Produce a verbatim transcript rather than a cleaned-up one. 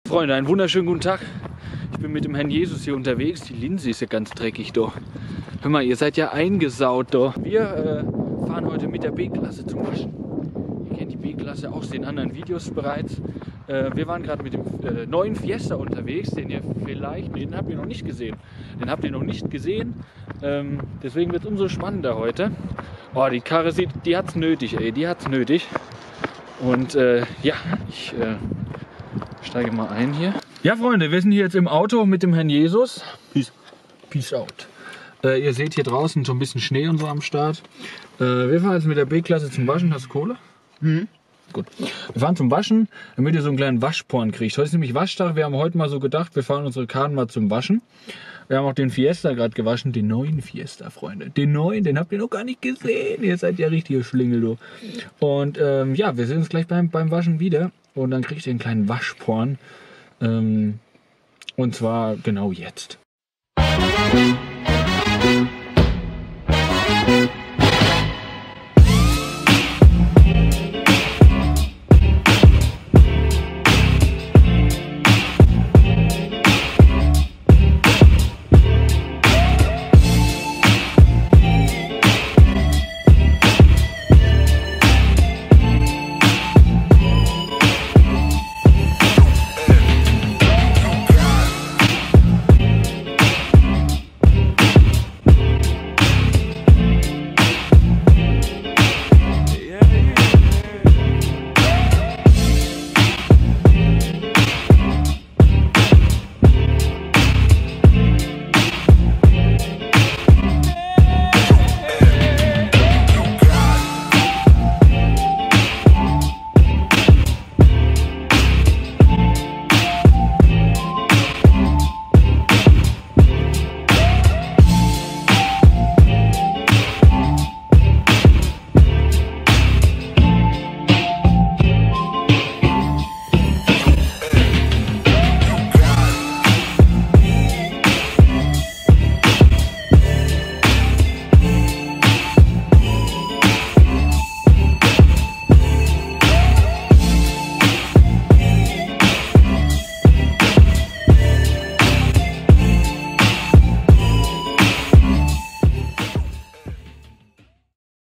Freunde, einen wunderschönen guten Tag. Ich bin mit dem Herrn Jesus hier unterwegs. Die Linse ist ja ganz dreckig da. Hör mal, ihr seid ja eingesaut da. Wir äh, fahren heute mit der B-Klasse zum Waschen. Ihr kennt die B-Klasse aus den anderen Videos bereits. Äh, wir waren gerade mit dem äh, neuen Fiesta unterwegs, den ihr vielleicht, nee, den habt ihr noch nicht gesehen. Den habt ihr noch nicht gesehen. Ähm, deswegen wird es umso spannender heute. Oh, die Karre sieht, die hat's nötig, ey, die hat's nötig. Und äh, ja, ich äh, steige mal ein hier. Ja, Freunde, wir sind hier jetzt im Auto mit dem Herrn Jesus. Peace, Peace out. Äh, ihr seht hier draußen so ein bisschen Schnee und so am Start. Äh, wir fahren jetzt mit der B-Klasse zum Waschen. Hast du Kohle? Mhm. Gut. Wir fahren zum Waschen, damit ihr so einen kleinen Waschporn kriegt. Heute ist nämlich Waschtag. Wir haben heute mal so gedacht, wir fahren unsere Karren mal zum Waschen. Wir haben auch den Fiesta gerade gewaschen, den neuen Fiesta, Freunde. Den neuen, den habt ihr noch gar nicht gesehen. Ihr seid ja richtige Schlingel, du. Und ähm, ja, wir sehen uns gleich beim, beim Waschen wieder. Und dann kriegt ihr einen kleinen Waschporn. Ähm, und zwar genau jetzt.